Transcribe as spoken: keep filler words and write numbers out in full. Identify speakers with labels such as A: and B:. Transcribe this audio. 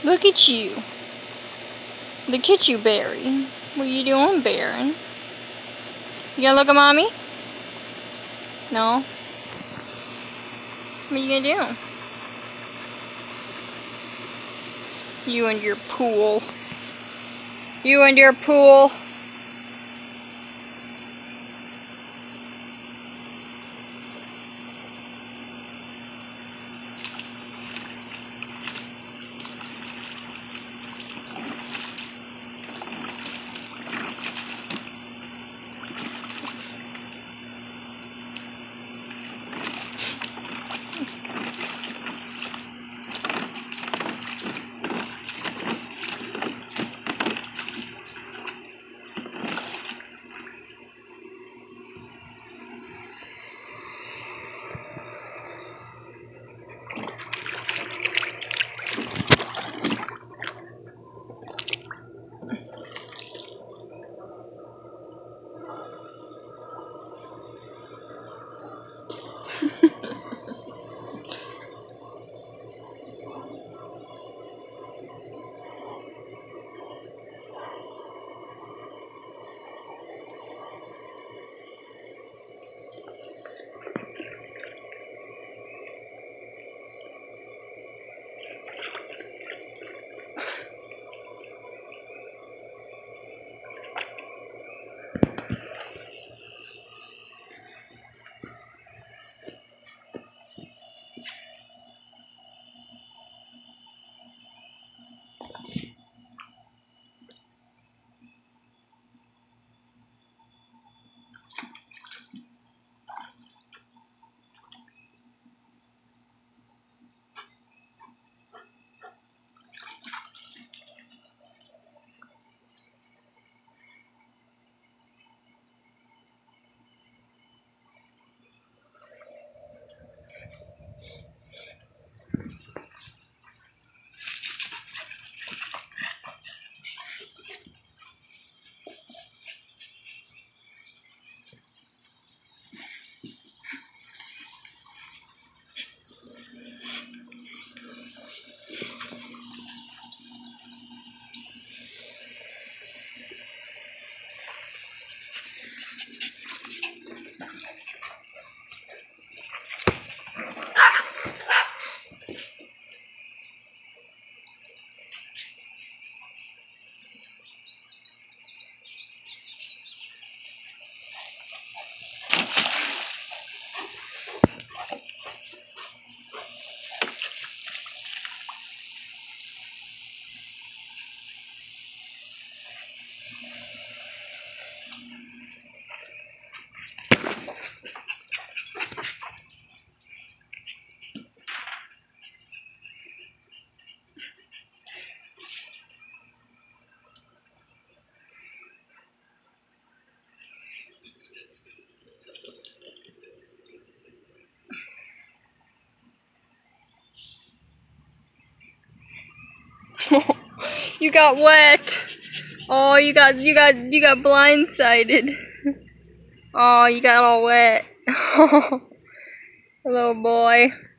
A: Look at you. Look at you, Barry. What you doing, Baron? You gonna look at mommy? No? What you gonna do? You and your pool. You and your pool. You got wet. Oh, you got you got you got blindsided. Oh, you got all wet. Little boy.